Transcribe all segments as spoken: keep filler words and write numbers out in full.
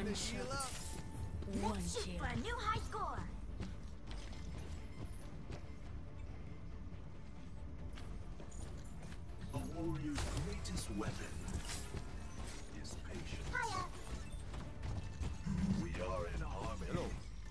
One shot. One Let's shoot kill. for a new high score. A warrior's greatest weapon is patience. Hiya. We are in harmony.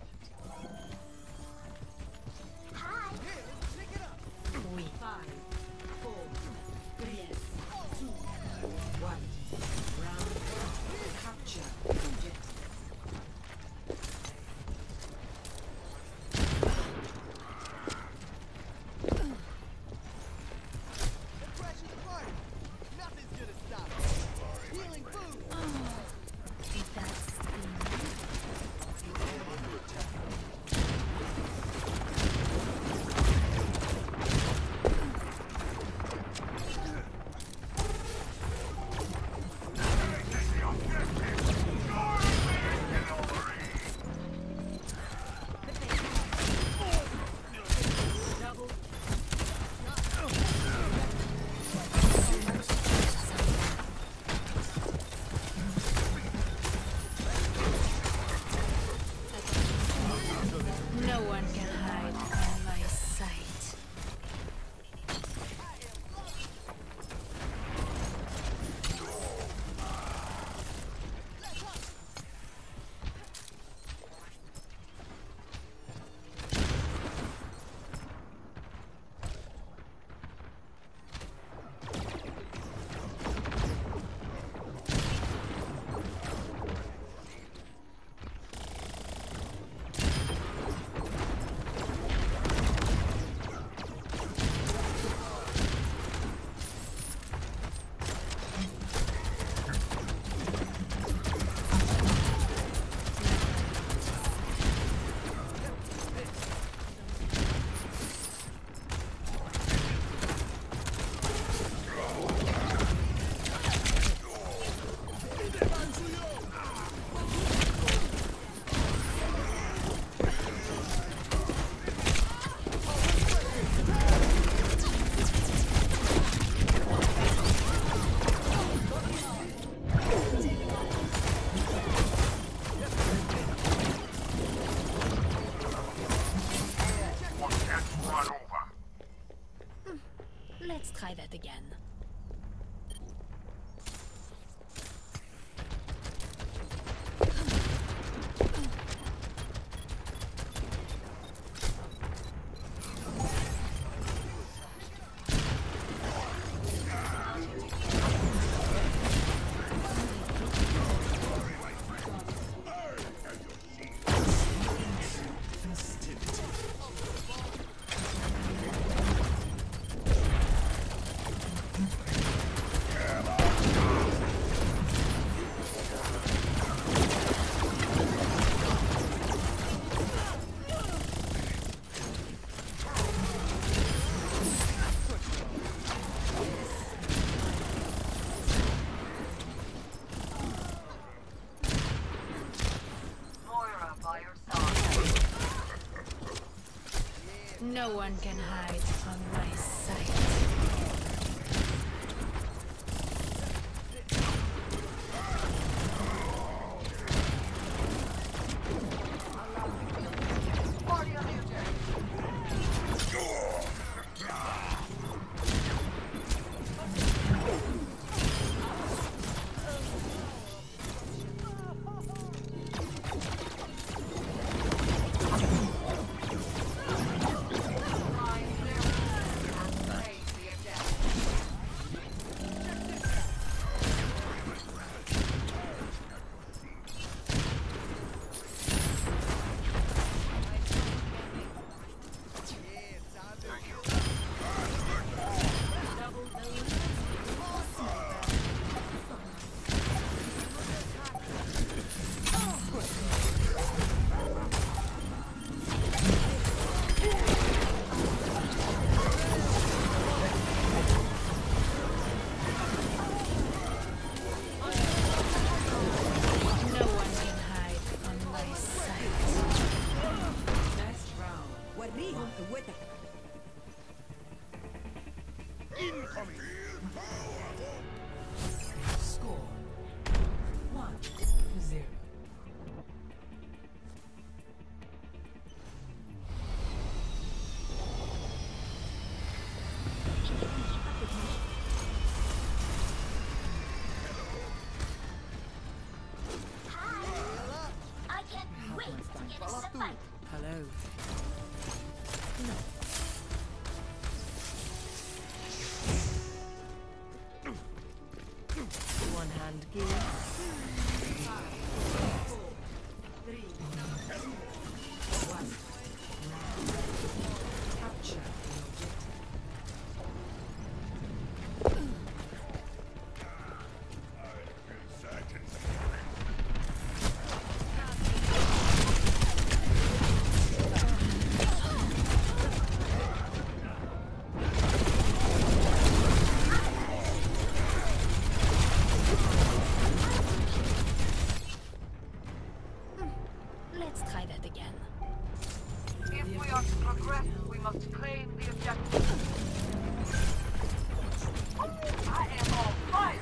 Hi. We. Five, four, three, two, one. Round one. Capture objective. No one can hide from my sight. Let's try that again. No one can hide from my sight. Incoming! Score one to zero. One hand gear. Five, four, three, two, one. Capture the objective. Let's try that again. If we are to progress, we must claim the objective. I am on fire!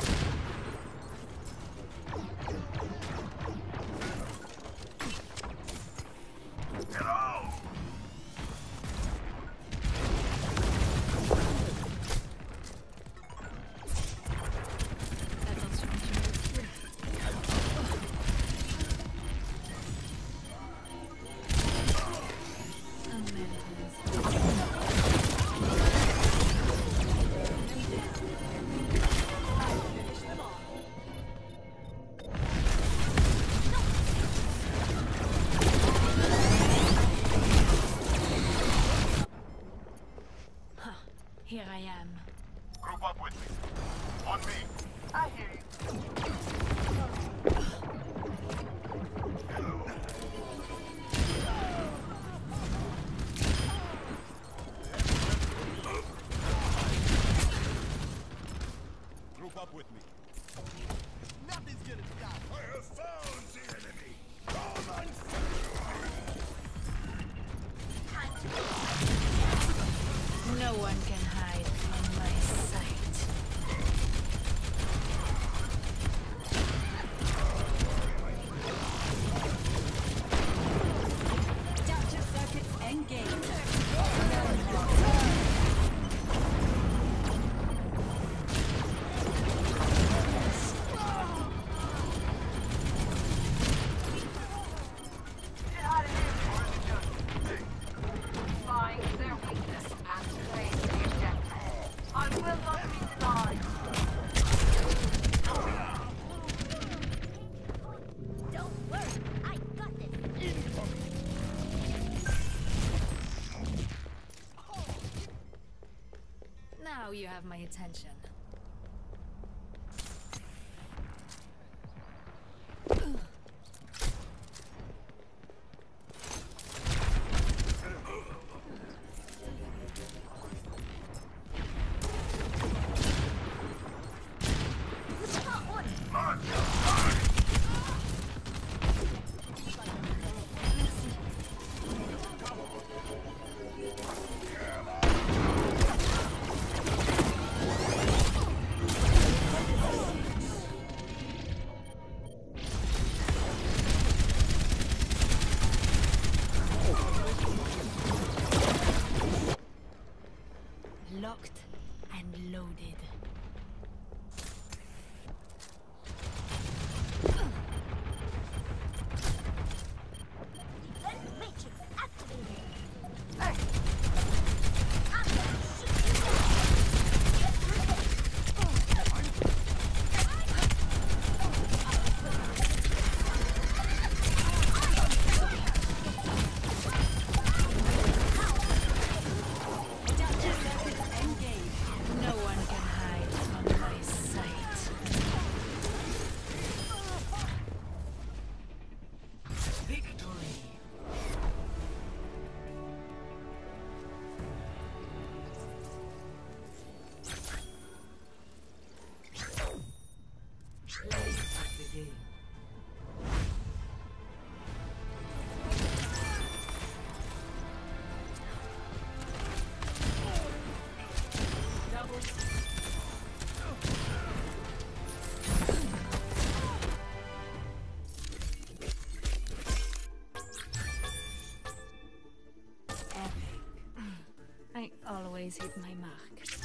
Attention, tu me Here I am. Group up with me. On me. I hear you. Group up with me. Nothing's gonna stop. I have found the enemy. Come on. No one can hide from my sight. Capture circuits engaged. Get out of here, find their weakness and claim the objective. I will not be denied. Don't worry, I got this. Now you have my attention. Locked and loaded. Defense matrix activated. Hey, I'm gonna shoot you down. Get through this. Capture circuits engaged. No one can hide from my sight. Victory. Play at the game. Double I always hit my mark.